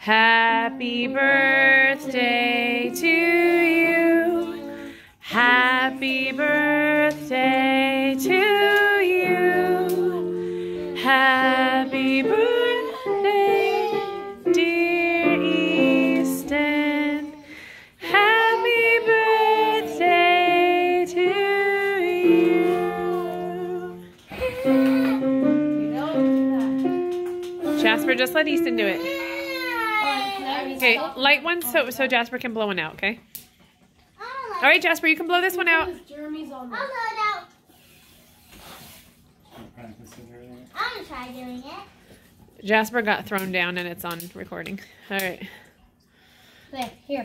Happy birthday to you. Happy birthday to you. Happy birthday, dear Easton. Happy birthday to you. Jasper, just let Easton do it. Okay, light one so Jasper can blow one out, okay? All right, Jasper, you can blow this one out. I'll blow it out. I'm gonna try doing it. Jasper got thrown down and it's on recording. All right. There, here.